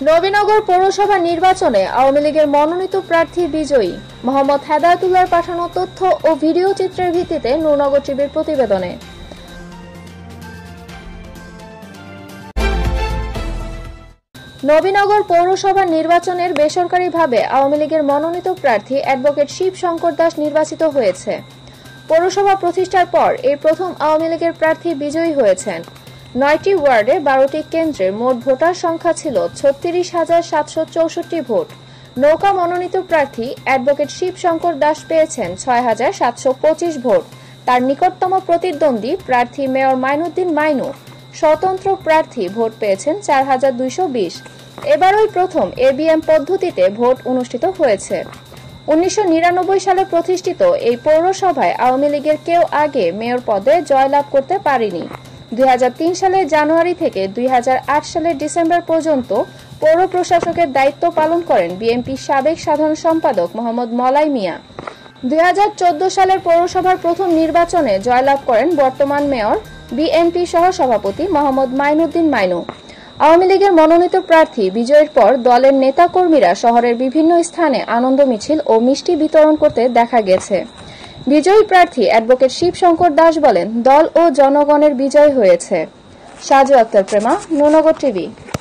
নবীনগর পৌরসভা নির্বাচনে আওয়ামী লীগের মনোনীত প্রার্থী বিজয়ী। মোহাম্মদ হেদায়েতুল্লাহর পাঠানো তথ্য ও ভিডিও চিত্রের ভিত্তিতে নূরনগর টিভির প্রতিবেদনে। নবীনগর পৌরসভা নির্বাচনের বেসরকারিভাবে আওয়ামী লীগের মনোনীত প্রার্থী অ্যাডভোকেট শিব শঙ্কর দাস নির্বাচিত হয়েছে। পৌরসভা প্রতিষ্ঠার পর এই প্রথম আওয়ামী লীগের প্রার্থী বিজয়ী হয়েছেন। ৯টি ওয়ার্ডে ১২টি কেন্দ্রে মোট ভোটার সংখ্যা ছিল ৩৬,৭৬৪ ভোট। নৌকা মনোনীত প্রার্থী অ্যাডভোকেট শিব শঙ্কর দাস পেয়েছেন ৬,৭২৫ ভোট। তার নিকটতম প্রতিদ্বন্দ্বী প্রার্থী মেয়র মাইনুদ্দিন মাইনু। স্বতন্ত্র প্রার্থী ভোট পেয়েছেন ৪,২২০। এবারই প্রথম এবিএম পদ্ধতিতে ভোট অনুষ্ঠিত হয়েছে। ১৯৯৯ সালে প্রতিষ্ঠিত এই পৌরসভায় আওয়ামী লীগের কেউ আগে মেয়র পদে জয়লাভ করতে পারেনি। ২০০৩ সালের জানুয়ারি থেকে ২০০৮ সালের ডিসেম্বর পর্যন্ত পৌর প্রশাসকের দায়িত্ব পালন করেন বিএনপির সাবেক সাধারণ সম্পাদক মোহাম্মদ মলাই মিয়া। ২০১৪ সালের পৌরসভার প্রথম নির্বাচনে জয়লাভ করেন বর্তমান মেয়র বিএনপি সহসভাপতি মোহাম্মদ মাইনুদ্দিন মাইনু। আওয়ামী লীগের মনোনীত প্রার্থী বিজয়ের পর দলের নেতাকর্মীরা শহরের বিভিন্ন স্থানে আনন্দ মিছিল ও মিষ্টি বিতরণ করতে দেখা গেছে। বিজয়ী প্রার্থী অ্যাডভোকেট শিব শঙ্কর দাস বলেন, দল ও জনগণের বিজয় হয়েছে। সাজু আক্তার প্রেমা, নূরনগর টিভি।